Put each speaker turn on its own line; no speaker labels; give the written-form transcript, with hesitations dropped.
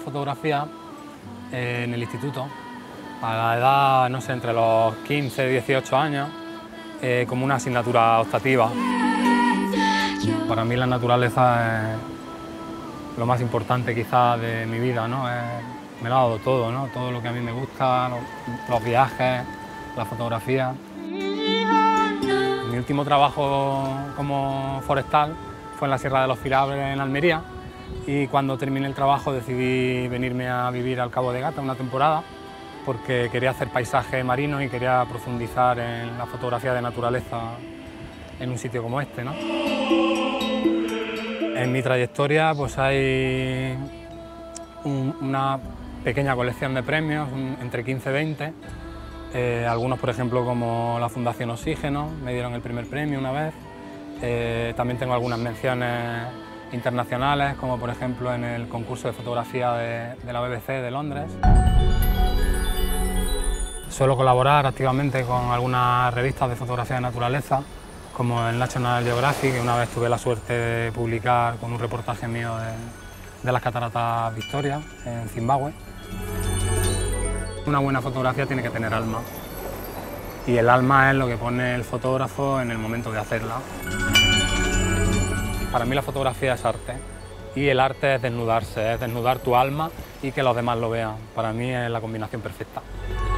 fotografía en el instituto, a la edad, no sé, entre los 15 y 18 años, como una asignatura optativa. Para mí la naturaleza es lo más importante quizás de mi vida, ¿no? Me lo ha dado todo, ¿no? Todo lo que a mí me gusta, los viajes, la fotografía. Mi último trabajo como forestal fue en la Sierra de los Filabres, en Almería, y cuando terminé el trabajo decidí venirme a vivir al Cabo de Gata una temporada porque quería hacer paisajes marinos y quería profundizar en la fotografía de naturaleza en un sitio como este, ¿no? En mi trayectoria pues hay una pequeña colección de premios, entre 15 y 20. Algunos, por ejemplo, como la Fundación Oxígeno, me dieron el primer premio una vez. También tengo algunas menciones internacionales, como por ejemplo en el concurso de fotografía de la BBC de Londres. Suelo colaborar activamente con algunas revistas de fotografía de naturaleza, como el National Geographic, que una vez tuve la suerte de publicar con un reportaje mío de las cataratas Victoria, en Zimbabue. Una buena fotografía tiene que tener alma, y el alma es lo que pone el fotógrafo en el momento de hacerla. Para mí la fotografía es arte, y el arte es desnudarse, es desnudar tu alma y que los demás lo vean. Para mí es la combinación perfecta.